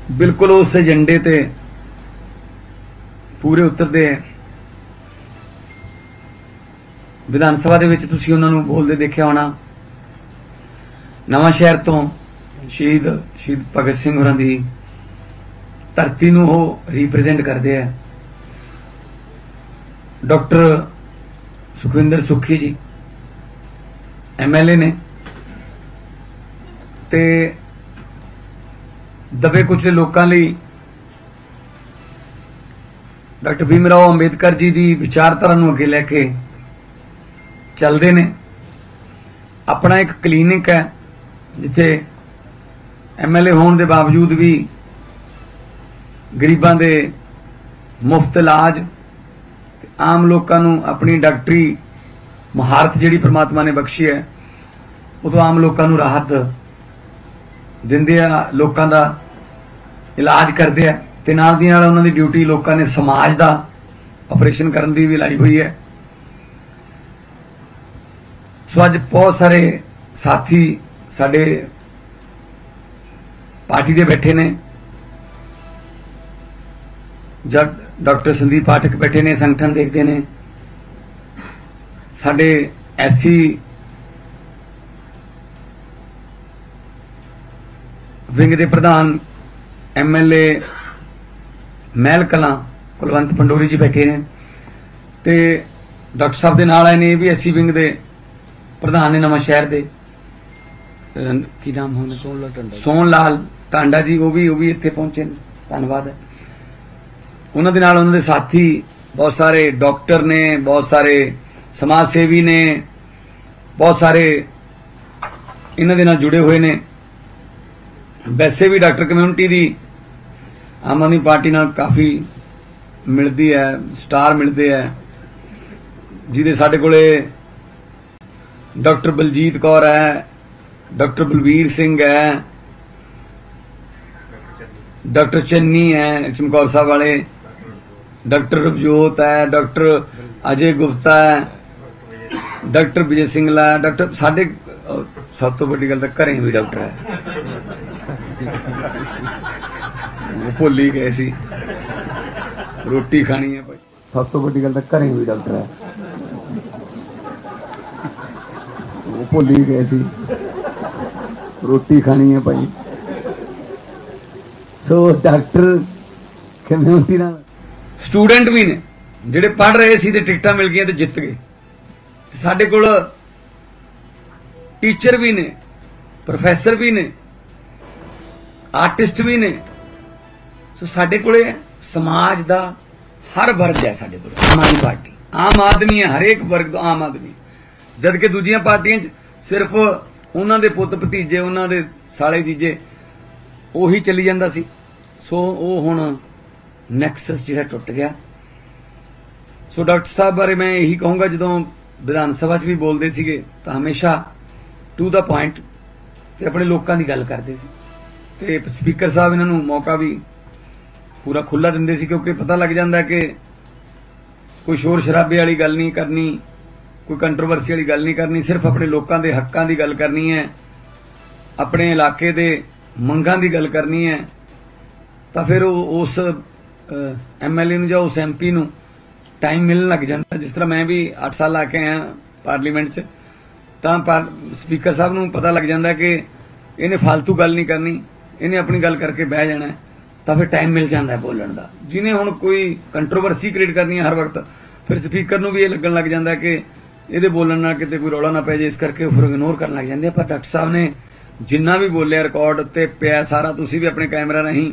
बिल्कुल उस एजेंडे ते पूरे उतरते हैं। विधान सभा दे विच तुसीं उन्हां नूं बोलदे देखिया होना। नवां शहर तो शहीद भगत सिंह होरां दी धरती नूं ओह रिप्रजेंट करदे हैं। डॉक्टर सुखविंदर सुखी जी MLA ने ते दबे कुचले लोकां लई डॉक्टर भीमराव अंबेडकर जी की विचारधारा नूं अगे लैके चलते ने। अपना एक क्लीनिक है जिथे MLA होने के बावजूद भी गरीबां दे मुफ्त इलाज, आम लोगों नूं अपनी डॉक्टरी महारत जिहड़ी परमात्मा ने बख्शी है वो तो आम लोगों नूं राहत दिंदे आ, लोगों का इलाज करते हैं ते नाल दी नाल उन्हां दी ड्यूटी लोगों ने समाज का ऑपरेशन करन दी भी लाई हुई है। सो अज बहुत सारे साथी साडे पार्टी दे बैठे ने, जब डॉक्टर संदीप पाठक बैठे ने संगठन देखते ने, साडे SC विंग दे प्रधान MLA महल कलां कुलवंत पंडोरी जी बैठे ने ते डॉक्टर साहब दे नाल आए ने भी SC विंग दे प्रधान ने नवां शहर दे की नाम होने सोहन लाल टांडा जी, वो भी इत्थे पहुंचे ने, धन्यवाद है। उन्हां दे नाल उन्हां दे साथी बहुत सारे डॉक्टर ने, बहुत सारे समाज सेवी ने, बहुत सारे इन्हां दे नाल जुड़े हुए ने। वैसे भी डॉक्टर कम्यूनिटी दी आम आदमी पार्टी नाल काफ़ी मिलती है, स्टार मिलते हैं, जिहदे साडे कोले डॉक्टर बलजीत कौर है, डॉक्टर बलवीर सिंह है, डॉक्टर चन्नी है चमकौर साहब वाले, डॉक्टर रवजोत है, डॉक्टर अजय गुप्ता है, डॉक्टर विजय सिंगला है, डॉक्टर साडे सब तो बड़ी गल तो घरें भी डॉक्टर है, वो भुल ही गए सी, रोटी खानी है भाई, सब तो बड़ी गल तो घरें भी डॉक्टर है, वो भुल ही गए सी, रोटी खानी है भाई। सो डॉक्टर कम्यूनिटी ना स्टूडेंट भी ने जिहड़े पढ़ रहे सी ते टिकटां मिल गई तो जित गए। साडे कोल टीचर भी ने, प्रोफैसर भी ने, आर्टिस्ट भी ने। सो साडे कोले समाज दा हर वर्ग है साडे कोल। आम आदमी पार्टी आम आदमी है, हरेक वर्ग आम आदमी, जबकि दूजियां पार्टियां सिर्फ उन्हां दे पुत भतीजे, उन्हां दे साले जीजे उही चली जांदा सी। सो वो हुण नैक्सस जिहड़ा टुट गया। सो डॉक्टर साहब बारे मैं यही कहूँगा, जदों विधान सभा च भी बोलते सीगे तो हमेशा टू द पॉइंट ते अपने लोगों की गल करते सी ते स्पीकर साहब इन्हां नूं मौका भी पूरा खुला दिंदे सी, क्योंकि पता लग जाता है कि कोई शोर शराबे वाली गल नहीं करनी, कोई कंट्रोवर्सी वाली गल नहीं करनी, सिर्फ अपने लोगों के हकों की गल करनी है, अपने इलाके दे मंगां की गल करनी है। तो फिर उस MLA नूं जां उस MP नूं टाइम मिलने लग जाता। जिस तरह मैं भी 8 साल आके आया पार्लीमेंट च, तो स्पीकर साहब नूं पता लग जाता है कि इन्हें फालतू गल नहीं करनी, इन्हें अपनी गल करके बह जाना है, तो फिर टाइम मिल जाता है बोलण दा। जिन्हें हुण कोई कंट्रोवर्सी क्रिएट करनी है हर वक्त, फिर स्पीकर नूं भी ये लगन लग जाता है कि इहदे बोलण नाल किते कोई रौला ना पै जाए, इस करके फिर इग्नोर करन लग जांदे। पर डॉक्टर साहब ने जिन्ना भी बोलिया रिकॉर्ड उत्ते पिया सारा, तुसीं भी अपने कैमरा नहीं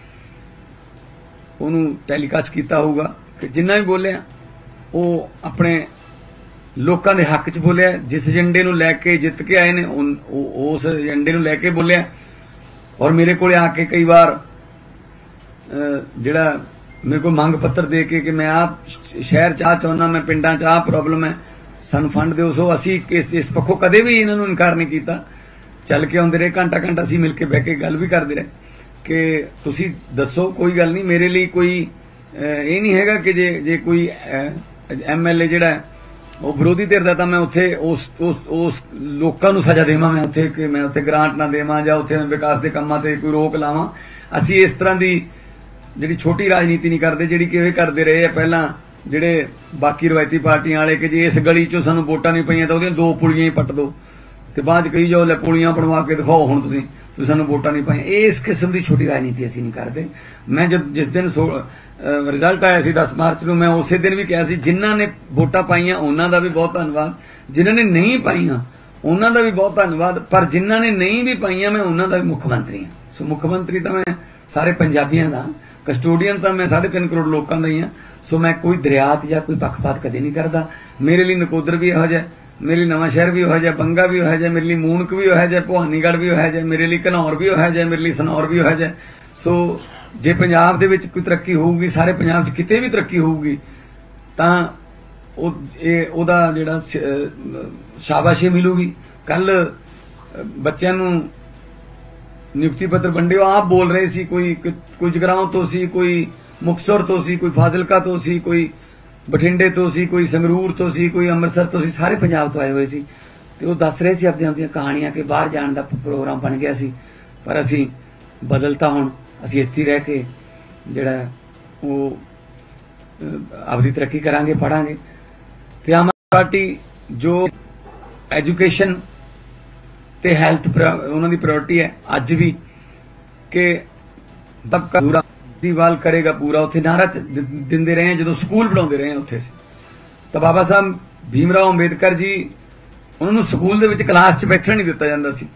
उहनूं टैलीकास्ट कीता होगा कि जिन्ना भी बोलिया वो अपने लोगों के हक च बोलिया। जिस एजेंडे नूं लैके जित के आए ने उस एजेंडे नूं लैके बोलिया। और मेरे को आके कई बार जिहड़ा मेरे को मंग पत्र दे के मैं आप शहर चाह चाहना, मैं पिंडां च आ प्रॉब्लम है, सानूं फंड दिओ। सो असीं इस पक्षों कदे भी इन्हां नूं इनकार नहीं कीता, चल के आउंदे रहे, घंटा घंटा असीं मिल के बह के गल भी करते रहे कि तुसीं दसो, कोई गल नहीं, मेरे लिए कोई ये नहीं हैगा कि जे कोई MLA जिहड़ा वो विरोधी धिर दा, तां मैं उत्थे उस लोकां नूं सज़ा देवां, मैं उत्थे कि मैं उत्थे ग्रांट ना देवां जां उत्थे विकास दे कामां ते कोई रोक लावां। ਅਸੀਂ इस तरह की ਜਿਹੜੀ छोटी राजनीति नहीं करते ਜਿਹੜੀ कि करते रहे हैं पहला ਜਿਹੜੇ बाकी रवायती पार्टियां वाले कि जे इस गली चों सानूं वोटां नहीं पईयां तां ਉਹਦੀਆਂ 2 पुलियां ही पट दो ते बाद कही जाओ ले पुलियां बनवा के दिखाओ हुण तुसीं सानूं वोटां नहीं पाईयां। इस किस्म की छोटी राजनीति असीं नहीं करते। मैं जब जिस दिन रिजल्ट आया सी 10 मार्च ਨੂੰ मैं उस दिन भी कहा सी जिन्हां ने वोटां पाईयां उन्हां दा भी बहुत धन्नवाद, जिन्हां ने नहीं पाईयां उन्हां दा भी बहुत धन्नवाद, पर जिन्हां ने नहीं भी पाईयां मैं उन्हां दा भी मुख मंत्री हां। सो मुख मंत्री तो मैं सारे पंजाबियां दा, कस्टोडियन तो मैं 3.5 करोड़ लोगों का ही हाँ। सो मैं कोई दरियात या कोई पक्षपात कदे नहीं करता। मेरे लिए नकोदर भी इहो जिहा, मेरे लिए नवां शहर भी इहो जिहा, बंगा भी इहो जिहा, मेरे लिए मूनक भी इहो जिहा, भवानीगढ़ भी इहो जिहा, मेरे लिए घनौर भी इहो जिहा, मेरे लिए सनौर भी इहो जिहा। सो जे पंजाब दे विच कोई तरक्की होਊਗੀ, सारे पंजाब च किते भी तरक्की होਊਗੀ तां ਉਹਦਾ ਜਿਹੜਾ शाबाशी मिलूगी। कल बच्चों नूं नियुक्ति पत्र वंडे आप बोल रहे सी, कोई जगराओं तो सी, कोई मुक्तसर तो सी, कोई फाजिलका तो सी, कोई बठिंडे तो सी, कोई संगरूर तो सी, कोई अमृतसर तो सी, सारे पंजाब तो आए हुए सी। ते वो दस रहे सी अपनी कहानियां कि बाहर जाने का प्रोग्राम बन गया सी, पर असी बदलता हुण असी इत्थे रह के जिहड़ा वो आपदी तरक्की करांगे, पढ़ांगे। ते आम आदमी पार्टी जो एजुकेशन ते हैल्थ उन्होंने प्रायोरिटी है अज भी कि तबका पूरा दीवाल करेगा पूरा। उत्थे नारा दिंदे रहे जो स्कूल बनाते रहे उत्थे तो बाबा साहब भीमराव अंबेडकर जी उन्होंने स्कूल दे विच क्लास च बैठण नहीं दिता जांदा सी।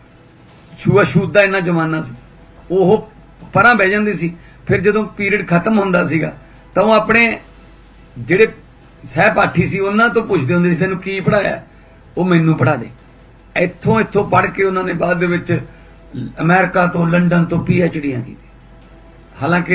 छूआछूत दा इन्ना जमाना सी, ओह परां बह जांदी सी। फिर जदों पीरियड खत्म हुंदा सीगा तां ओह अपने जिहड़े सहपाठी सी उन्हां तो पुछदे हुंदे सी तैनूं की पढ़ाया, ओह मैनूं पढ़ा दे। इत्थों पढ़ के उन्होंने बाद दे विच अमेरिका तो लंडन तो PhDयां की। हालांकि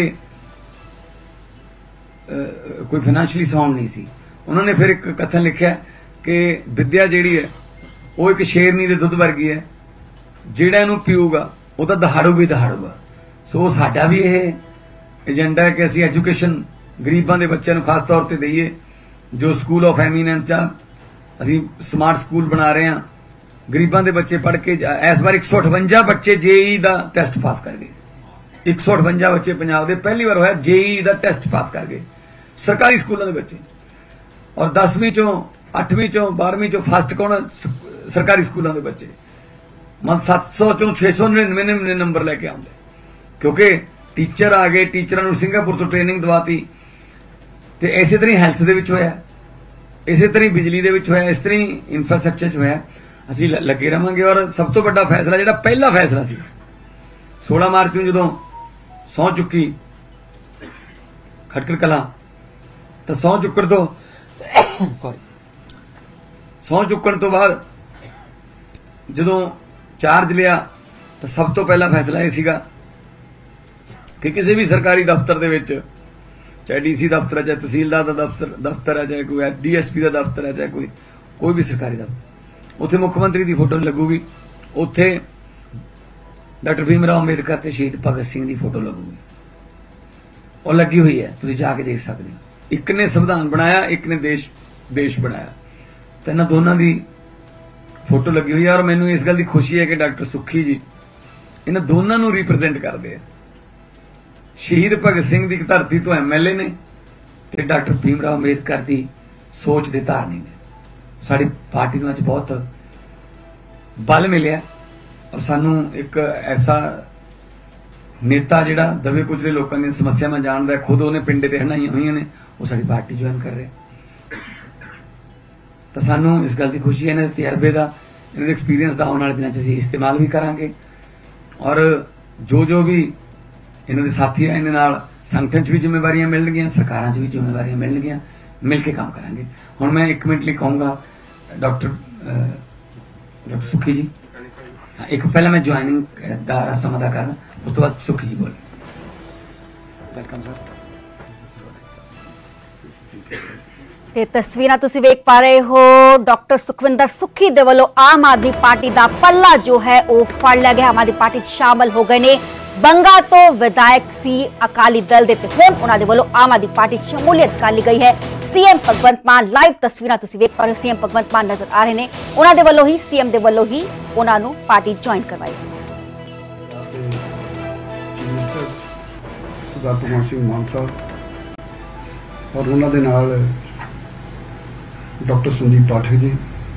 कोई फाइनैंशियली साउंड नहीं सी। उन्होंने फिर एक कथन लिखा कि विद्या जिहड़ी है वो एक शेरनी दे दुध वर्गी है, जिहड़ा इहनूं पीऊगा वो तो दहाड़ूगा ही दहाड़ूगा। सो साडा भी यह एजेंडा है कि असीं एजुकेशन गरीबां दे बच्चों खास तौर पर दईए। जो स्कूल ऑफ एमीनेंस जा असीं स्मार्ट स्कूल बना रहे हैं, गरीबां दे बच्चे पढ़ के इस बार 158 बच्चे JEE दा टेस्ट पास कर गए। 158 बच्चे पंजाब दे पहली बार होया JEE दा टेस्ट पास कर गए सरकारी स्कूलों के बच्चे। और 10वीं चों 8वीं चों 12वीं चों फस्ट कौन सरकारी स्कूलों के बच्चे। मतलब 700 चों 699 नंबर लैके आउंदे, क्योंकि टीचर आ गए। टीचरां नूं सिंगापुर तो ट्रेनिंग दवाती। ते इसे तरह हेल्थ दे विच होया, इसे तरह बिजली दे विच होया, इस तरह इंफ्रास्ट्रक्चर च होया। असीं लगे रहांगे। और सब तो बड़ा फैसला जिहड़ा पहला फैसला सी 16 मार्च नूं जदों सौं चुकी खटकड़ कलां, तो सौं चुक्कण तो सौं चुक्कण तो बाद जदों चार्ज लिया तो सब तो पहला फैसला यह सीगा कि किसी भी सरकारी दफ्तर दे विच, चाहे DC दफ्तर है, चाहे तहसीलदार का दफ्तर है, चाहे कोई DSP का दफ्तर है, चाहे कोई भी सरकारी दफ्तर, उत्थे मुख्यमंत्री की फोटो लगूगी, उत्थे डॉक्टर भीमराव अंबेडकर ते शहीद भगत सिंह की फोटो लगूगी। और लगी हुई है, तुसीं जाके देख सकते हो। एक ने संविधान बनाया, एक ने देश बनाया, तो इन्हां दोनों की फोटो लगी हुई है। और मैनूं इस गल की खुशी है कि डॉक्टर सुखी जी इन्हां दोनों नूं रिप्रजेंट करते हैं। शहीद भगत सिंह की धरती तो MLA ने ते डॉक्टर भीमराव अंबेडकर की सोच के धारनी ने। साडी पार्टी नूं अज बहुत बल मिलिया और सानू एक ऐसा नेता जिहड़ा दबे कुचले लोगों की समस्यावां जानदा है, खुद उन्हें पिंडे ते हनाईयां होईयां ने, वो साडी पार्टी ज्वाइन कर रहे। तो सानू इस गल की खुशी है, इन्हां दे तजर्बे का, इन्हां दे एक्सपीरियंस का आने वाले दिनों असीं इस्तेमाल भी करांगे। और जो भी इन्हां दे साथी है, इन्हां नाल संगठन च भी जिम्मेवारियां मिलणगियां, सरकारां च भी जिम्मेवारियां मिलणगियां, मिल के काम करांगे। हुण मैं 1 मिनट लई कहूँगा डॉक्टर सुखी जी, एक पहले मैं ज्वाइनिंग का रस्म अदा करना, उस तो बाद सुखी जी बोले। Welcome sir. ਤੇ ਤਸਵੀਰਾਂ ਤੁਸੀਂ ਵੇਖ ਪਾ ਰਹੇ ਹੋ ਡਾਕਟਰ ਸੁਖਵਿੰਦਰ ਸੁੱਖੀ ਦੇ ਵੱਲੋਂ ਆਮ ਆਦਮੀ ਪਾਰਟੀ ਦਾ ਪੱਲਾ ਜੋ ਹੈ ਉਹ ਫੜ ਲਿਆ ਗਿਆ। ਆਮ ਆਦਮੀ ਪਾਰਟੀ 'ਚ ਸ਼ਾਮਲ ਹੋ ਗਏ ਨੇ। ਬੰਗਾ ਤੋਂ ਵਿਧਾਇਕ ਸੀ ਅਕਾਲੀ ਦਲ ਦੇ ਤੇ ਹੁਣ ਉਹਨਾਂ ਦੇ ਵੱਲੋਂ ਆਮ ਆਦਮੀ ਪਾਰਟੀ 'ਚ ਸ਼ਮੂਲੀਅਤ ਕਰ ਲਈ ਗਈ ਹੈ। CM ਭਗਵੰਤ ਮਾਨ ਲਾਈਵ ਤਸਵੀਰਾਂ ਤੁਸੀਂ ਵੇਖ ਪਾ ਰਹੇ ਹੋ, CM ਭਗਵੰਤ ਮਾਨ ਨਜ਼ਰ ਆ ਰਹੇ ਨੇ। ਉਹਨਾਂ ਦੇ ਵੱਲੋਂ ਹੀ CM ਦੇ ਵੱਲੋਂ ਹੀ ਉਹਨਾਂ ਨੂੰ ਪਾਰਟੀ ਜੁਆਇਨ ਕਰਵਾਈ। ਮਿਨਿਸਟਰ ਸਰਦਾਰ ਭਗਵੰਤ ਸਿੰਘ ਮਾਨ ਸਾਹਿਬ ਔਰ ਉਹਨਾਂ ਦੇ ਨਾਲ ਡਾਕਟਰ ਸੰਦੀਪ ਪਾਠਕ ਜੀ,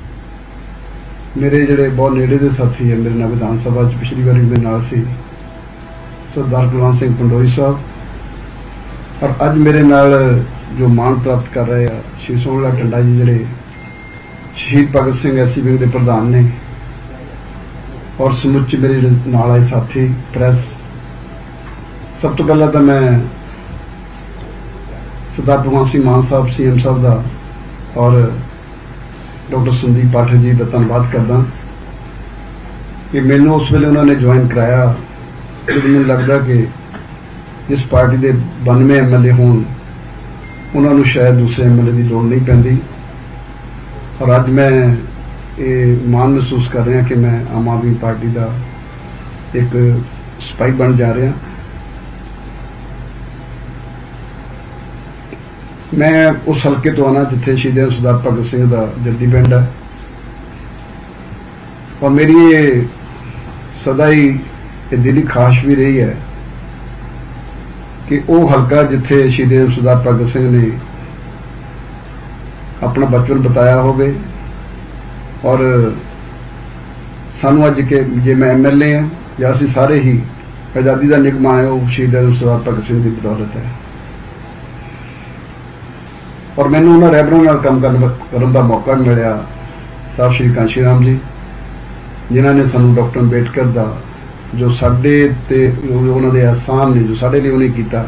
ਮੇਰੇ ਜਿਹੜੇ ਬਹੁਤ ਨੇੜੇ ਦੇ ਸਾਥੀ ਹੈ, ਮੇਰੇ ਨਾਲ ਵਿਧਾਨ ਸਭਾ 'ਚ ਪਿਛਲੀ ਵਾਰੀ ਮੇਰੇ ਨਾਲ ਸੀ ਸਰਦਾਰ ਕੁਲਵੰਤ ਸਿੰਘ ਪੰਡੋਈ ਸਾਹਿਬ, ਔਰ ਅੱਜ ਮੇਰੇ ਨਾਲ ਜੋ ਮਾਣ ਪ੍ਰਾਪਤ ਕਰ ਰਹੇ ਆ ਸ਼੍ਰੀ ਸੋਹਣਲਾਲ ਟੰਡਾ ਜੀ, ਜਿਹੜੇ ਸ਼ਹੀਦ ਭਗਤ ਸਿੰਘ ਐਸਸੀ ਵਿੰਗ ਦੇ ਪ੍ਰਧਾਨ ਨੇ, ਔਰ ਸਮੁੱਚੇ ਮੇਰੇ ਜਿਹੜੇ ਨਾਲ ਆਏ ਸਾਥੀ ਪ੍ਰੈਸ। ਸਭ ਤੋਂ ਪਹਿਲਾਂ ਤਾਂ ਮੈਂ ਸਰਦਾਰ ਭਗਵੰਤ ਸਿੰਘ ਮਾਨ ਸਾਹਿਬ CM ਸਾਹਿਬ ਦਾ ਔਰ ਡਾਕਟਰ ਸੰਦੀਪ ਪਾਠਕ ਜੀ ਦਾ ਧੰਨਵਾਦ ਕਰਦਾ ਕਿ ਮੈਨੂੰ ਉਸ ਵੇਲੇ ਉਹਨਾਂ ਨੇ ਜੁਆਇਨ ਕਰਾਇਆ ਜਦੋਂ ਮੈਨੂੰ ਲੱਗਦਾ ਕਿ ਇਸ ਪਾਰਟੀ ਦੇ 92 MLA ਹੋਣ, ਉਹਨਾਂ ਨੂੰ ਸ਼ਾਇਦ ਦੂਸਰੇ MLA ਦੀ ਲੋੜ ਨਹੀਂ ਪੈਂਦੀ। ਔਰ ਅੱਜ ਮੈਂ ਇਹ ਮਾਣ ਮਹਿਸੂਸ ਕਰ ਰਿਹਾ ਕਿ ਮੈਂ ਆਮ ਆਦਮੀ ਪਾਰਟੀ ਦਾ ਇੱਕ ਸਿਪਾਹੀ ਬਣ ਜਾ ਰਿਹਾ। ਮੈਂ ਉਸ ਹਲਕੇ ਤੋਂ ਆਉਣਾ ਜਿੱਥੇ ਸ਼ਹੀਦ ਸਰਦਾਰ ਭਗਤ ਸਿੰਘ ਦਾ ਜੱਦੀ ਪਿੰਡ ਹੈ, ਔਰ ਮੇਰੀ ਇਹ ਸਦਾ ਹੀ ਇਹ ਦਿਲੀ ਖਾਸ਼ ਵੀ ਰਹੀ ਹੈ ਕਿ ਉਹ ਹਲਕਾ ਜਿੱਥੇ ਸ਼ਹੀਦ ਸਰਦਾਰ ਭਗਤ ਸਿੰਘ ਨੇ ਆਪਣਾ ਬਚਪਨ ਬਿਤਾਇਆ ਹੋਵੇ, ਔਰ ਸਾਨੂੰ ਅੱਜ ਕਿ ਜੇ ਮੈਂ MLA ਹਾਂ ਜਾਂ ਅਸੀਂ ਸਾਰੇ ਹੀ ਆਜ਼ਾਦੀ ਦਾ ਨਿਗਮਾਂ ਹੈ, ਉਹ ਸ਼ਹੀਦ ਸਰਦਾਰ ਭਗਤ ਸਿੰਘ ਦੀ ਬਦੌਲਤ ਹੈ। ਔਰ ਮੈਨੂੰ ਉਹਨਾਂ ਰਹਿਬਰਾਂ ਨਾਲ ਕੰਮ ਕਰਨ ਦਾ ਮੌਕਾ ਮਿਲਿਆ, ਸਾਹਿਬ ਸ਼੍ਰੀ ਕਾਂਸ਼ੀ ਰਾਮ ਜੀ, ਜਿਨ੍ਹਾਂ ਨੇ ਸਾਨੂੰ ਡਾਕਟਰ ਅੰਬੇਡਕਰ ਦਾ ਜੋ ਸਾਡੇ ਤੇ ਉਹਨਾਂ ਦੇ ਅਹਿਸਾਨ ਨੇ ਜੋ ਸਾਡੇ ਲਈ ਉਹਨੇ ਕੀਤਾ।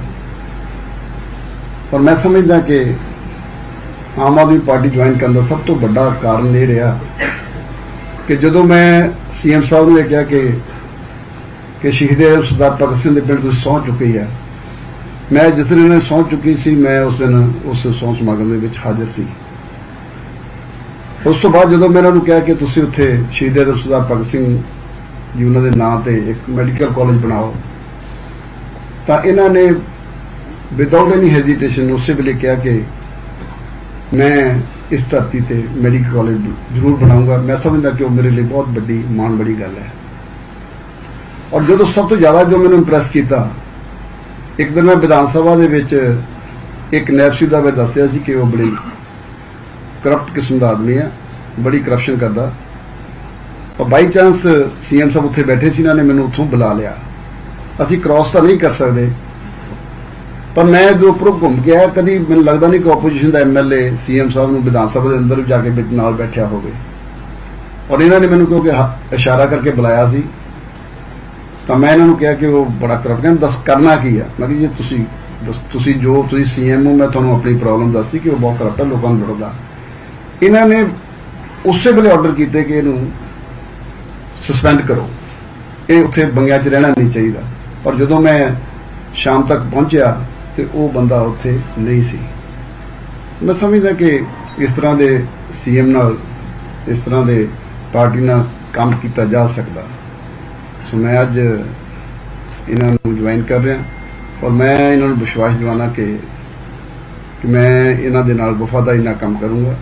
ਔਰ ਮੈਂ ਸਮਝਦਾ ਕਿ ਆਮ ਆਦਮੀ ਪਾਰਟੀ ਜੁਆਇਨ ਕਰਨ ਦਾ ਸਭ ਤੋਂ ਵੱਡਾ ਕਾਰਨ ਇਹ ਰਿਹਾ ਕਿ ਜਦੋਂ ਮੈਂ CM ਸਾਹਿਬ ਨੂੰ ਇਹ ਕਿਹਾ ਕਿ ਸ਼ਹੀਦ ਸਰਦਾਰ ਭਗਤ ਸਿੰਘ ਦੇ ਪਿੰਡ ਤੁਸੀਂ ਸਹੁੰ ਚੁੱਕੀ ਹੈ, ਮੈਂ ਜਿਸ ਦਿਨ ਇਹਨੇ ਸਹੁੰ ਚੁੱਕੀ ਸੀ ਮੈਂ ਉਸ ਦਿਨ ਉਸ ਸਹੁੰ ਸਮਾਗਮ ਦੇ ਵਿੱਚ ਹਾਜ਼ਰ ਸੀ। ਉਸ ਤੋਂ ਬਾਅਦ ਜਦੋਂ ਮੈਂ ਇਹਨਾਂ ਨੂੰ ਕਿਹਾ ਕਿ ਤੁਸੀਂ ਉੱਥੇ ਸ਼ਹੀਦ ਸਰਦਾਰ ਭਗਤ ਸਿੰਘ ਜੀ ਉਹਨਾਂ ਦੇ ਨਾਂ ਤੇ ਇੱਕ ਮੈਡੀਕਲ ਕਾਲਜ ਬਣਾਓ, ਤਾਂ ਇਹਨਾਂ ਨੇ ਵਿਦਆਊਟ ਐਨੀ ਹੈਜ਼ੀਟੇਸ਼ਨ ਉਸੇ ਵੇਲੇ ਕਿਹਾ ਕਿ ਮੈਂ ਇਸ ਧਰਤੀ ਤੇ ਮੈਡੀਕਲ ਕਾਲਜ ਜ਼ਰੂਰ ਬਣਾਉਂਗਾ। ਮੈਂ ਸਮਝਦਾ ਕਿ ਉਹ ਮੇਰੇ ਲਈ ਬਹੁਤ ਵੱਡੀ ਮਾਣ ਬੜੀ ਗੱਲ ਹੈ। ਔਰ ਜਦੋਂ ਸਭ ਤੋਂ ਜ਼ਿਆਦਾ ਜੋ ਮੈਨੂੰ ਇੰਪ੍ਰੈਸ ਕੀਤਾ, ਇੱਕ ਦਿਨ ਮੈਂ ਵਿਧਾਨ ਸਭਾ ਦੇ ਵਿੱਚ ਇੱਕ ਨੈਬ ਦਾ ਮੈਂ ਦੱਸਿਆ ਸੀ ਕਿ ਉਹ ਬੜੀ ਕਰਪਟ ਕਿਸਮ ਦਾ ਆਦਮੀ ਹੈ, ਬੜੀ ਕਰਪਸ਼ਨ ਕਰਦਾ। ਔਰ ਬਾਈ ਚਾਂਸ CM ਸਾਹਿਬ ਉੱਥੇ ਬੈਠੇ ਸੀ, ਇਹਨਾਂ ਨੇ ਮੈਨੂੰ ਉੱਥੋਂ ਬੁਲਾ ਲਿਆ। ਅਸੀਂ ਕ੍ਰਾਸ ਤਾਂ ਨਹੀਂ ਕਰ ਸਕਦੇ, ਪਰ ਮੈਂ ਜੋ ਉੱਪਰੋਂ ਘੁੰਮ ਕੇ ਆਇਆ, ਕਦੀ ਮੈਨੂੰ ਲੱਗਦਾ ਨਹੀਂ ਕਿ ਆਪੋਜੀਸ਼ਨ ਦਾ MLA CM ਸਾਹਿਬ ਨੂੰ ਵਿਧਾਨ ਸਭਾ ਦੇ ਅੰਦਰ ਜਾ ਕੇ ਵਿੱਚ ਨਾਲ ਬੈਠਿਆ ਹੋਵੇ। ਔਰ ਇਹਨਾਂ ਨੇ ਮੈਨੂੰ ਕਿਉਂਕਿ ਇਸ਼ਾਰਾ ਕਰਕੇ ਬੁਲਾਇਆ ਸੀ, ਤਾਂ ਮੈਂ ਇਹਨਾਂ ਨੂੰ ਕਿਹਾ ਕਿ ਉਹ ਬੜਾ ਕਰਪਟ, ਕਹਿੰਦੇ ਦੱਸ ਕਰਨਾ ਕੀ ਆ। ਮੈਂ ਕਿਹਾ ਜੀ ਤੁਸੀਂ ਜੋ ਤੁਸੀਂ CM ਹੋ, ਮੈਂ ਤੁਹਾਨੂੰ ਆਪਣੀ ਪ੍ਰੋਬਲਮ ਦੱਸੀ ਕਿ ਉਹ ਬਹੁਤ ਕਰਪਟ ਹੈ, ਲੋਕਾਂ ਨੂੰ ਲੁੱਟਦਾ। ਇਹਨਾਂ ਨੇ ਉਸੇ ਵੇਲੇ ਆਰਡਰ ਕੀਤੇ ਕਿ ਇਹਨੂੰ ਸਸਪੈਂਡ ਕਰੋ, ਇਹ ਉੱਥੇ ਬੰਗਿਆਂ 'ਚ ਰਹਿਣਾ ਨਹੀਂ ਚਾਹੀਦਾ। ਔਰ ਜਦੋਂ ਮੈਂ ਸ਼ਾਮ ਤੱਕ ਪਹੁੰਚਿਆ ਤੇ ਉਹ ਬੰਦਾ ਉੱਥੇ ਨਹੀਂ ਸੀ। ਮੈਂ ਸਮਝਦਾ ਕਿ ਇਸ ਤਰ੍ਹਾਂ ਦੇ CM ਨਾਲ, ਇਸ ਤਰ੍ਹਾਂ ਦੇ ਪਾਰਟੀ ਨਾਲ ਕੰਮ ਕੀਤਾ ਜਾ ਸਕਦਾ। ਸੋ ਮੈਂ ਅੱਜ ਇਹਨਾਂ ਨੂੰ ਜੁਆਇਨ ਕਰ ਰਿਹਾ, ਔਰ ਮੈਂ ਇਹਨਾਂ ਨੂੰ ਵਿਸ਼ਵਾਸ ਦਿਵਾਉਣਾ ਕਿ ਮੈਂ ਇਹਨਾਂ ਦੇ ਨਾਲ ਵਫਾਦਾਰੀ ਨਾਲ ਕੰਮ ਕਰੂੰਗਾ।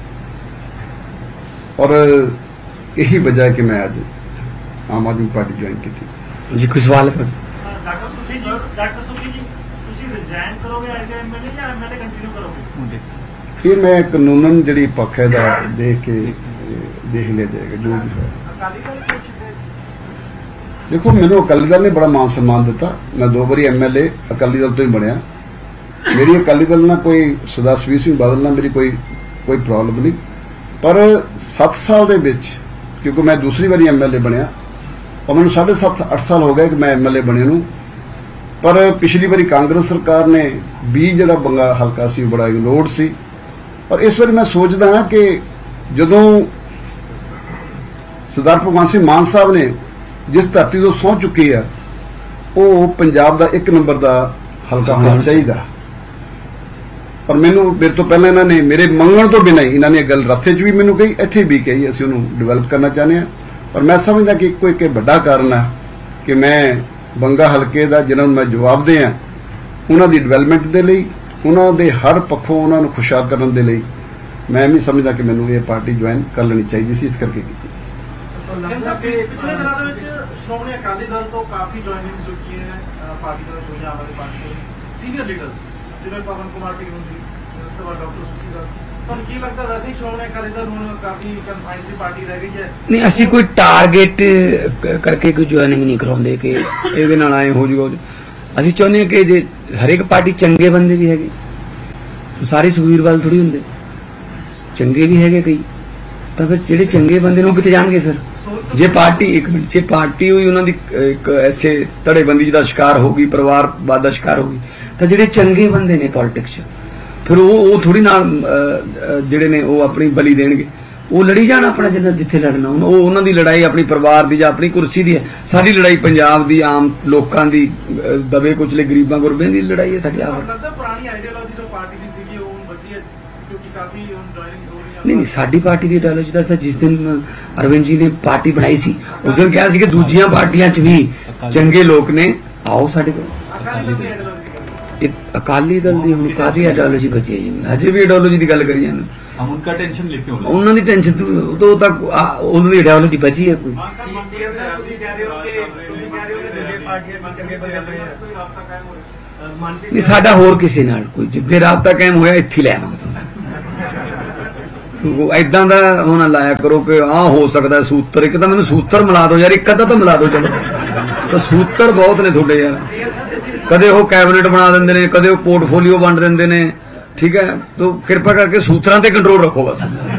ਔਰ ਇਹੀ ਵਜ੍ਹਾ ਹੈ ਕਿ ਮੈਂ ਅੱਜ ਆਮ ਆਦਮੀ ਪਾਰਟੀ ਜੁਆਇਨ ਕੀਤੀ। ਜੀ ਕੋਈ ਸਵਾਲ ਹੈ? ਡਾਕਟਰ ਸੁਖੀ ਜੀ ਤੁਸੀਂ ਰਿਜ਼ਾਈਨ ਕਰੋਗੇ ਐਜ਼ MLA ਜਾਂ MLA ਕੰਟੀਨਿਊ ਕਰੋਗੇ? ਇਹ ਮੈਂ ਕਾਨੂੰਨਨ ਜਿਹੜੀ ਪੱਖ ਹੈ ਦਾ ਦੇਖ ਲਿਆ ਜਾਏਗਾ ਜੋ ਵੀ ਹੈ। ਦੇਖੋ, ਮੈਨੂੰ ਅਕਾਲੀ ਦਲ ਨੇ ਬੜਾ ਮਾਨ ਸਨਮਾਨ ਦਿੱਤਾ। ਮੈਂ 2 ਵਾਰੀ MLA ਅਕਾਲੀ ਦਲ ਤੋਂ ਹੀ ਬਣਿਆ। ਮੇਰੀ ਅਕਾਲੀ ਦਲ ਨਾਲ ਕੋਈ ਸਰਦਾਰ ਸੁਖਬੀਰ ਸਿੰਘ ਬਾਦਲ ਨਾਲ ਮੇਰੀ ਕੋਈ ਪ੍ਰੋਬਲਮ ਨਹੀਂ, ਪਰ 7 ਸਾਲ ਦੇ ਵਿੱਚ, ਕਿਉਂਕਿ ਮੈਂ ਦੂਸਰੀ ਵਾਰੀ MLA ਬਣਿਆ ਔਰ ਮੈਨੂੰ 7.5-8 ਸਾਲ ਹੋ ਗਏ ਕਿ ਮੈਂ MLA ਬਣੇ ਨੂੰ, ਪਰ ਪਿਛਲੀ ਵਾਰੀ ਕਾਂਗਰਸ ਸਰਕਾਰ ਨੇ 20 ਜਿਹੜਾ ਬੰਗਾ ਹਲਕਾ ਸੀ ਉਹ ਬੜਾ ਇਗਨੋਰਡ ਸੀ। ਔਰ ਇਸ ਵਾਰੀ ਮੈਂ ਸੋਚਦਾ ਹਾਂ ਕਿ ਜਦੋਂ ਸਰਦਾਰ ਭਗਵੰਤ ਸਿੰਘ ਮਾਨ ਸਾਹਿਬ ਨੇ ਜਿਸ ਧਰਤੀ ਤੋਂ ਸਹੁੰ ਚੁੱਕੀ ਆ, ਉਹ ਪੰਜਾਬ ਦਾ 1 ਨੰਬਰ ਦਾ ਹਲਕਾ ਹੋਣਾ ਚਾਹੀਦਾ। ਔਰ ਮੇਰੇ ਤੋਂ ਪਹਿਲਾਂ ਇਹਨਾਂ ਨੇ ਮੇਰੇ ਮੰਗਣ ਤੋਂ ਬਿਨਾਂ ਹੀ ਇਹਨਾਂ ਨੇ ਇਹ ਗੱਲ ਰਸਤੇ 'ਚ ਵੀ ਮੈਨੂੰ ਕਹੀ, ਇੱਥੇ ਵੀ ਕਹੀ, ਅਸੀਂ ਉਹਨੂੰ ਡਿਵੈਲਪ ਕਰਨਾ ਚਾਹੁੰਦੇ ਹਾਂ। ਔਰ ਮੈਂ ਸਮਝਦਾ ਕਿ ਇੱਕ ਵੱਡਾ ਕਾਰਨ ਹੈ ਕਿ ਮੈਂ ਬੰਗਾ ਹਲਕੇ ਦਾ ਜਿਹਨਾਂ ਨੂੰ ਮੈਂ ਜਵਾਬਦੇਹ ਹਾਂ, ਉਹਨਾਂ ਦੀ ਡਿਵੈਲਪਮੈਂਟ ਦੇ ਲਈ, ਉਹਨਾਂ ਦੇ ਹਰ ਪੱਖੋਂ ਉਹਨਾਂ ਨੂੰ ਖੁਸ਼ਹਾਲ ਕਰਨ ਦੇ ਲਈ ਮੈਂ ਵੀ ਸਮਝਦਾ ਕਿ ਮੈਨੂੰ ਇਹ ਪਾਰਟੀ ਜੁਆਇਨ ਕਰ ਲੈਣੀ ਚਾਹੀਦੀ ਸੀ, ਇਸ ਕਰਕੇ ਕੀਤੀ। ਪਿਛਲੇ ਦਿਨਾਂ ਦੇ ਵਿੱਚ श्रोमणी अकाली दल तो काफी ज्वाइनिंग जो की है पार्टी दल हुई आम आदमी पार्टी के सीनियर लीडर्स जिन्हें पवन कुमार टिकरू जी उसके बाद डॉक्टर सुखी दल तो की लगता वैसे ही श्रोमणी अकाली दल हुण काफी कन्फाइंड सी पार्टी रह गई है। नहीं ਅਸੀਂ ਕੋਈ ਟਾਰਗੇਟ ਕਰਕੇ ਕੋਈ ਜੁਆਇਨਿੰਗ ਨਹੀਂ ਕਰਾਉਂਦੇ ਕਿ ਇਹਦੇ ਨਾਲ ਆਏ ਹੋ ਜੂਗਾ। ਅਸੀਂ ਚਾਹੁੰਦੇ ਹਾਂ ਕਿ ਜੇ ਹਰੇਕ ਪਾਰਟੀ ਚੰਗੇ ਬੰਦੇ ਵੀ ਹੈਗੇ ਸਾਰੇ ਸੁਖਬੀਰ ਵੱਲ ਥੋੜੀ ਹੁੰਦੇ ਚੰਗੇ ਵੀ ਹੈਗੇ ਕਈ ਤਾਂ ਫਿਰ ਜਿਹੜੇ ਚੰਗੇ ਬੰਦੇ ਨੇ ਉਹ ਕਿੱਥੇ ਜਾਣਗੇ ਫਿਰ ਜੇ ਪਾਰਟੀ ਇੱਕ ਮਿੰਟ ਜੇ ਪਾਰਟੀ ਹੋਈ ਉਹਨਾਂ ਦੀ ਇੱਕ ਐਸੇ ਧੜੇਬੰਦੀ ਦਾ ਸ਼ਿਕਾਰ ਹੋਗੀ ਪਰਿਵਾਰਵਾਦ ਦਾ ਸ਼ਿਕਾਰ ਹੋਗੀ ਤਾਂ ਜਿਹੜੇ ਚੰਗੇ ਬੰਦੇ ਨੇ ਪੋਲਿਟਿਕਸ 'ਚ ਫਿਰ ਉਹ ਥੋੜੀ ਨਾਲ ਜਿਹੜੇ ਨੇ ਉਹ ਆਪਣੀ ਬਲੀ ਦੇਣਗੇ ਉਹ ਲੜੀ ਜਾਣ ਆਪਣਾ ਜਿੱਥੇ ਲੜਨਾ ਉਹ ਉਹਨਾਂ ਦੀ ਲੜਾਈ ਆਪਣੀ ਪਰਿਵਾਰ ਦੀ ਜਾਂ ਆਪਣੀ ਕੁਰਸੀ ਦੀ ਹੈ। ਸਾਡੀ ਲੜਾਈ ਪੰਜਾਬ ਦੀ ਆਮ ਲੋਕਾਂ ਦੀ ਦਬੇ ਕੁਚਲੇ ਗਰੀਬਾਂ ਗੁਰਬਿਆਂ ਦੀ ਲੜਾਈ ਹੈ ਸਾਡੀ ਆਪ ਪੁਰਾਣੀ ਆਈਡੀਓਲੋਜੀ ਜੋ ਪਾਰਟੀ ਦੀ ਸੀਗੀ ਉਹ ਬਚੀ ਹੈ ਕਿਉਂਕਿ ਕਾਫੀ ਹੁਣ ਜੁਆਇਨਿੰਗ ਹੋ ਰਹੀ ਹੈ। नहीं साडी पार्टी की आइडियोलॉजी ਦਾ ਤਾਂ ਜਿਸ ਦਿਨ ਅਰਵਿੰਦ ਜੀ ਨੇ ਪਾਰਟੀ ਬਣਾਈ ਸੀ ਉਸ ਦਿਨ ਕਿਹਾ ਸੀ ਕਿ ਦੂਜੀਆਂ ਪਾਰਟੀਆਂ 'ਚ ਵੀ ਚੰਗੇ ਲੋਕ ਨੇ ਆਓ ਸਾਡੇ ਕੋਲ। ਅਕਾਲੀ ਦਲ ਦੀ ਹੁਣ ਕਾਹਦੀ ਆਈਡੀਓਲॉजी ਬਚੀ ਹੈ ਜੀ ਹਜੇ ਵੀ ਆਈਡੀਓਲॉजी ਦੀ ਗੱਲ ਕਰੀ ਜਾਂਦੇ हम उनका टेंशन लेके हो ਉਹਨਾਂ ਦੀ ਟੈਨਸ਼ਨ ਤੋਂ ਤੱਕ ਉਹਨਾਂ ਦੀ ਆਈਡੀਓਲॉजी ਬਚੀ ਹੈ ਕੋਈ ਨਹੀਂ ਸਾਡਾ ਹੋਰ ਕਿਸੇ ਨਾਲ ਕੋਈ ਜਿੱਦੇ ਰਾਬਤਾ ਕਾਇਮ ਹੋਇਆ ਇੱਥੇ ਲੈ ਆਵਾਂਗੇ ਤੁਹਾਨੂੰ ਐਦਾਂ ਦਾ ਹੁਣ ਲਾਇਆ ਕਰੋ ਕਿ ਹੋ ਸਕਦਾ ਸੂਤਰ ਇੱਕ ਤਾਂ ਮੈਨੂੰ ਸੂਤਰ ਮਿਲਾ ਦਿਓ ਯਾਰ ਇੱਕ ਅੱਧਾ ਤਾਂ ਮਿਲਾ ਦਿਓ ਚਲੋ ਤਾਂ ਸੂਤਰ ਬਹੁਤ ਨੇ ਤੁਹਾਡੇ ਯਾਰ ਕਦੇ ਉਹ ਕੈਬਨਿਟ ਬਣਾ ਦਿੰਦੇ ਨੇ ਕਦੇ ਉਹ ਪੋਰਟਫੋਲੀਓ ਵੰਡ ਦਿੰਦੇ ਨੇ ਠੀਕ ਹੈ ਤਾਂ ਕਿਰਪਾ ਕਰਕੇ ਸੂਤਰਾਂ ਤੇ ਕੰਟਰੋਲ ਰੱਖੋ ਬਸ।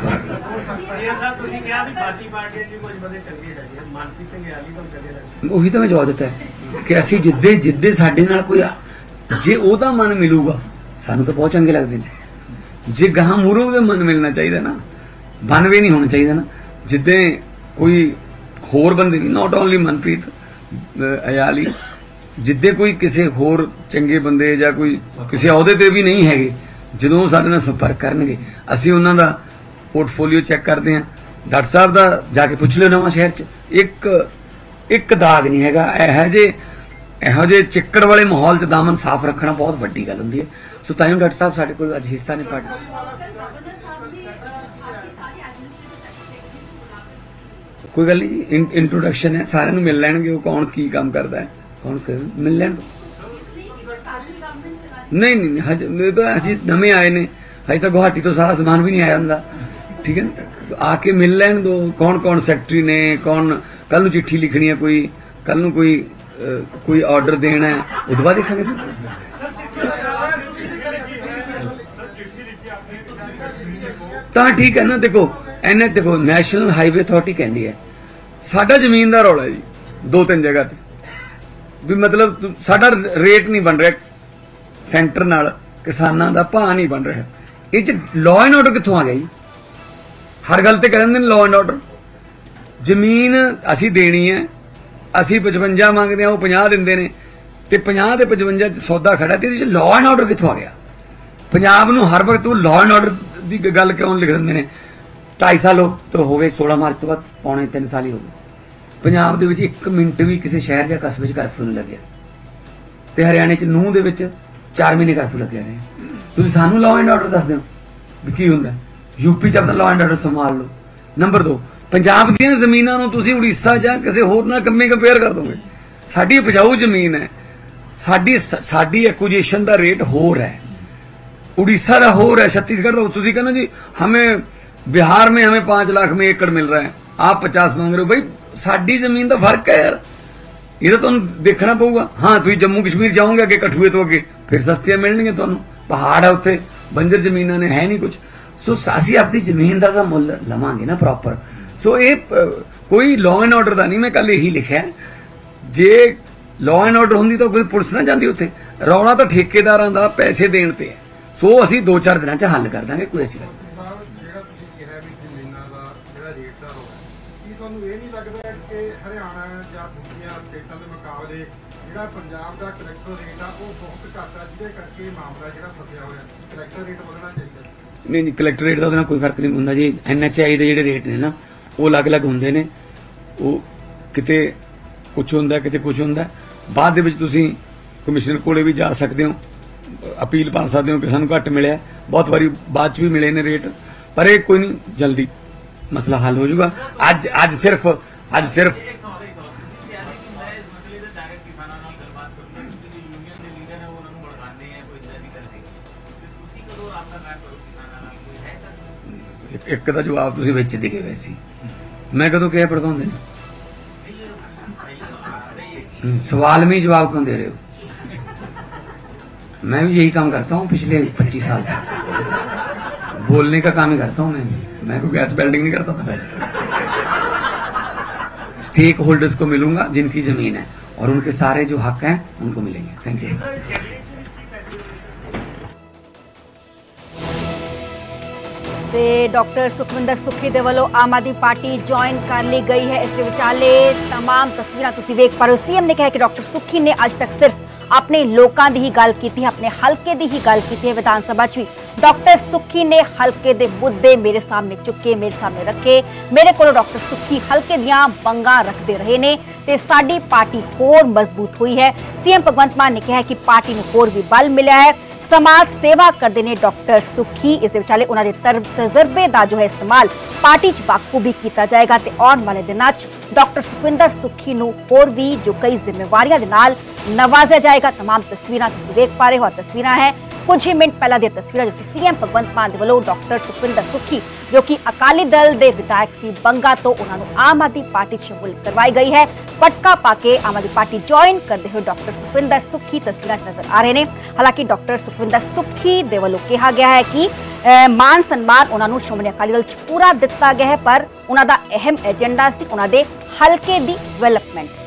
ਉਹੀ ਤਾਂ ਮੈਂ ਜਵਾਬ ਦਿੱਤਾ ਕਿ ਅਸੀਂ ਜਿੱਦੇ ਸਾਡੇ ਨਾਲ ਕੋਈ ਜੇ ਉਹਦਾ ਮਨ ਮਿਲੂਗਾ ਸਾਨੂੰ ਤਾਂ ਬਹੁਤ ਚੰਗੇ ਲੱਗਦੇ ਨੇ ਜੇ ਗਾਹਾਂ ਮੂਹਰੋਂ ਦਾ ਮਨ ਮਿਲਣਾ ਚਾਹੀਦਾ ਨਾ ਮਨ ਵੀ ਨਹੀਂ ਹੋਣਾ ਚਾਹੀਦਾ ਨਾ ਜਿੱਦੇ ਕੋਈ ਹੋਰ ਬੰਦੇ ਵੀ ਨਾਟ ਓਨਲੀ ਮਨਪ੍ਰੀਤ ਅਯਾਲੀ ਜਿੱਦੇ ਕੋਈ ਕਿਸੇ ਹੋਰ ਚੰਗੇ ਬੰਦੇ ਜਾਂ ਕੋਈ ਕਿਸੇ ਅਹੁਦੇ ਤੇ ਵੀ ਨਹੀਂ ਹੈਗੇ ਜਦੋਂ ਸਾਡੇ ਨਾਲ ਸੰਪਰਕ ਕਰਨਗੇ ਅਸੀਂ ਉਹਨਾਂ ਦਾ ਪੋਰਟਫੋਲੀਓ ਚੈੱਕ ਕਰਦੇ ਹਾਂ। ਡਾਕਟਰ ਸਾਹਿਬ ਦਾ ਜਾ ਕੇ ਪੁੱਛ ਲਿਓ ਨਵਾਂ ਸ਼ਹਿਰ 'ਚ ਇੱਕ ਦਾਗ ਨਹੀਂ ਹੈਗਾ। ਇਹੋ ਜਿਹੇ ਚਿੱਕੜ ਵਾਲੇ ਮਾਹੌਲ 'ਚ ਦਾਮਨ ਸਾਫ਼ ਰੱਖਣਾ ਬਹੁਤ ਵੱਡੀ ਗੱਲ ਹੁੰਦੀ ਹੈ। ਸੋ ਤਾਂ ਡਾਕਟਰ ਸਾਹਿਬ ਸਾਡੇ ਕੋਲ ਅੱਜ ਹਿੱਸਾ ਨੇ ਪਾਰਟੀ ਕੋਈ ਗੱਲ ਨਹੀਂ ਇੰਟਰੋਡਕਸ਼ਨ ਹੈ ਸਾਰਿਆਂ ਨੂੰ ਮਿਲ ਲੈਣਗੇ ਉਹ ਕੌਣ ਕੀ ਕੰਮ ਕਰਦਾ ਹੈ ਕੌਣ ਮਿਲ ਲੈਣ ਨਹੀਂ ਹਜੇ ਤਾਂ ਅਸੀਂ ਨਵੇਂ ਆਏ ਨੇ ਹਜੇ ਤਾਂ ਗੁਹਾਟੀ ਤੋਂ ਸਾਰਾ ਸਮਾਨ ਵੀ ਨਹੀਂ ਆਇਆ ਹੁੰਦਾ ਠੀਕ ਹੈ ਆ ਕੇ ਮਿਲ ਲੈਣ ਦੋ ਕੌਣ ਸੈਕਟਰੀ ਨੇ ਕੌਣ ਕੱਲ ਨੂੰ ਚਿੱਠੀ ਲਿਖਣੀ ਹੈ ਕੋਈ ਕੱਲ ਨੂੰ ਕੋਈ ਆਰਡਰ ਦੇਣਾ ਹੈ ਉਹਦੇ ਬਾਅਦ ਦੇਖਾਂਗੇ ਤਾਂ ਠੀਕ ਹੈ ਨਾ। ਦੇਖੋ ਨੈਸ਼ਨਲ ਹਾਈਵੇ ਅਥਾਰਟੀ ਕਹਿੰਦੀ ਹੈ ਸਾਡਾ ਜ਼ਮੀਨ ਦਾ ਰੌਲਾ ਜੀ 2-3 ਜਗ੍ਹਾ ਤੇ ਵੀ ਮਤਲਬ ਸਾਡਾ ਰੇਟ ਨਹੀਂ ਬਣ ਰਿਹਾ ਸੈਂਟਰ ਨਾਲ ਕਿਸਾਨਾਂ ਦਾ ਭਾਅ ਨਹੀਂ ਬਣ ਰਿਹਾ ਇਹ 'ਚ ਲਾਅ ਐਂਡ ਆਰਡਰ ਕਿੱਥੋਂ ਆ ਗਿਆ ਜੀ ਹਰ ਗੱਲ ਤੇ ਕਹਿੰਦੇ ਨੇ ਲਾਅ ਐਂਡ ਆਰਡਰ ਜ਼ਮੀਨ ਅਸੀਂ ਦੇਣੀ ਹੈ ਅਸੀਂ 55 ਮੰਗਦੇ ਆ ਉਹ 50 ਦਿੰਦੇ ਨੇ ਤੇ 50 ਤੇ 55 'ਚ ਸੌਦਾ ਖੜਾ ਤੇ ਇਹਦੇ 'ਚ ਲਾਅ ਐਂਡ ਆਰਡਰ ਕਿੱਥੋਂ ਆ ਗਿਆ ਪੰਜਾਬ ਨੂੰ ਹਰ ਵਕਤ ਉਹ ਲਾਅ ਐਂਡ ਆਰਡਰ ਦੀ ਗੱਲ ਕਿਉਂ ਲਿਖ ਦਿੰਦੇ ਨੇ 2.5 ਸਾਲ ਤੋਂ ਹੋ ਗਏ 16 ਮਾਰਚ ਤੋਂ ਬਾਅਦ ਪੌਣੇ 3 ਸਾਲ ਹੀ ਹੋ ਗਏ ਪੰਜਾਬ ਦੇ ਵਿੱਚ 1 ਮਿੰਟ ਵੀ ਕਿਸੇ ਸ਼ਹਿਰ ਜਾਂ ਕਸਬੇ 'ਚ ਕਰਫਿਊ ਨਹੀਂ ਲੱਗਿਆ ਤੇ ਹਰਿਆਣੇ 'ਚ ਨੂੰਹ ਦੇ ਵਿੱਚ 4 ਮਹੀਨੇ ਕਰਫਿਊ ਲੱਗਿਆ ਰਹੇ ਤੁਸੀਂ ਸਾਨੂੰ ਲਾਅ ਐਂਡ ਆਰਡਰ ਦੱਸ ਦਿਓ ਵੀ ਕੀ ਹੁੰਦਾ ਯੂਪੀ 'ਚ ਆਪਣਾ ਲਾਅ ਐਂਡ ਆਰਡਰ ਸੰਭਾਲ ਲਓ। ਨੰਬਰ 2 ਪੰਜਾਬ ਦੀਆਂ ਜ਼ਮੀਨਾਂ ਨੂੰ ਤੁਸੀਂ ਉੜੀਸਾ ਜਾਂ ਕਿਸੇ ਹੋਰ ਨਾਲ ਕੰਪੇਅਰ ਕਰ ਦੋਗੇ ਸਾਡੀ ਉਪਜਾਊ ਜ਼ਮੀਨ ਹੈ ਸਾਡੀ ਐਕੁਜੀਸ਼ਨ ਦਾ ਰੇਟ ਹੋਰ है उड़ीसा का होर है छत्तीसगढ़ का तुसी कहना जी हमें बिहार में हमें 5 लाख में एकड़ मिल रहा है आप 50 मांग रहे हो भाई साडी जमीन का फर्क है यार ये तो तुम देखना पऊगा। हाँ तुम जम्मू कश्मीर जाओगे अगे कठुए तो अगे फिर सस्तियां मिलनी तुहानू पहाड़ है उत्थे बंजर जमीना ने है नहीं कुछ सो असी अपनी जमीन का मुल लवांगे ना प्रॉपर। सो ये कोई लॉ एंड ऑर्डर का नहीं मैं कल यही लिखा जे लॉ एंड ऑर्डर होंदी तो कोई पुलिस ना जाती उत्थे रौला तो ठेकेदारां दा पैसे देण ते है। सो असी 2-4 दिनों च हल कर देंगे कोई ऐसी गल नहीं कलैक्टर रेट का कोई फर्क नहीं होंदा जी। NHI के जिहड़े रेट ने ना वो अलग अलग होंदे ने वो किते कुछ होंदा किते कुछ होंदा बाद दे विच तुसीं कमिश्नर कोले भी जा सकते हो अपील पा सकते हो कि सानू घट मिले बहुत बारी बाद च भी मिले ने रेट पर ये कोई नहीं जल्दी मसला हल हो जाएगा। अज सिर्फ ਇੱਕ ਦਾ ਜਵਾਬ ਤੁਸੀਂ ਵਿੱਚ ਦੇ ਗਏ ਵੈਸੇ ਹੀ। ਮੈਂ ਕਦੋਂ ਕਿਹਾ ਭੜਕਾਉਂਦੇ ਨੇ? सवाल में ही जवाब क्यों दे रहे हो? मैं भी यही काम करता हूँ पिछले 25 साल से, बोलने का काम ही करता हूँ। मैं कोई गैस वेल्डिंग नहीं करता था पहले। स्टेक होल्डर्स को मिलूंगा जिनकी जमीन है और उनके सारे जो हक हैं उनको मिलेंगे। Thank you. ਤੇ ਡਾਕਟਰ ਸੁਖਵਿੰਦਰ ਸੁੱਖੀ ਦੇ ਵੱਲੋਂ ਆਮ ਆਦਮੀ ਪਾਰਟੀ ਜੁਆਇਨ ਕਰ ਲਈ ਗਈ ਹੈ। ਇਸ ਦੇ ਵਿਚਾਲੇ तमाम ਤਸਵੀਰਾਂ ਤੁਸੀਂ ਵੇਖ ਪਾ ਰਹੇ ਹੋ। ਸੀਐਮ ਨੇ ਕਿਹਾ ਕਿ ਡਾਕਟਰ ਸੁੱਖੀ ਨੇ ਅੱਜ ਤੱਕ ਸਿਰਫ ਆਪਣੇ ਲੋਕਾਂ ਦੀ ਹੀ ਗੱਲ ਕੀਤੀ ਹੈ, ਆਪਣੇ ਹਲਕੇ ਦੀ ਹੀ ਗੱਲ ਕੀਤੀ ਹੈ। ਵਿਧਾਨ ਸਭਾ 'ਚ ਵੀ ਡਾਕਟਰ ਸੁੱਖੀ ਨੇ ਹਲਕੇ ਦੇ ਮੁੱਦੇ ਮੇਰੇ ਸਾਹਮਣੇ ਚੁੱਕੇ, ਮੇਰੇ ਸਾਹਮਣੇ ਰੱਖੇ। ਮੇਰੇ ਕੋਲ ਡਾਕਟਰ ਸੁੱਖੀ ਹਲਕੇ ਦੀਆਂ ਮੰਗਾਂ ਰੱਖਦੇ ਰਹੇ ਨੇ ਤੇ ਸਾਡੀ ਪਾਰਟੀ ਹੋਰ ਮਜ਼ਬੂਤ ਹੋਈ ਹੈ। ਸੀਐਮ ਭਗਵੰਤ ਮਾਨ ਨੇ ਕਿਹਾ ਕਿ ਪਾਰਟੀ ਨੂੰ ਹੋਰ ਵੀ ਬਲ ਮਿਲਿਆ ਹੈ। समाज सेवा करते ने डॉक्टर सुखी। इस विचाले उन्होंने तजर्बे का जो है इस्तेमाल पार्टी च बाखूबी किया जाएगा ते आने वाले दिनों च डॉक्टर सुखविंदर सुखी नूं होर भी जो कई जिम्मेवारियां दे नाल नवाजा जाएगा। तमाम तस्वीरां तुसीं देख पा रहे हो, तस्वीरां है कुछ ही मिनट पहला दी तस्वीरां जो सीएम भगवंत मान दे वल्लों डॉक्टर सुखविंदर सुखी जो कि अकाली दल के विधायक सी बंगा तो उन्होंने आम आदमी पार्टी शमूल करवाई गई है। पटका पाके आम आदमी पार्टी ज्वाइन करते हुए डॉक्टर सुखविंदर सुखी तस्वीरां नजर आ रहे हैं। हालांकि डॉक्टर सुखविंदर सुखी दे वल्लों कहा गया है कि मान सन्मान उन्होंने श्रोमणी अकाली दल च पूरा दिता गया है, पर उन्हों का अहम एजेंडा सी उन्होंने हल्के दी डिवेलपमेंट।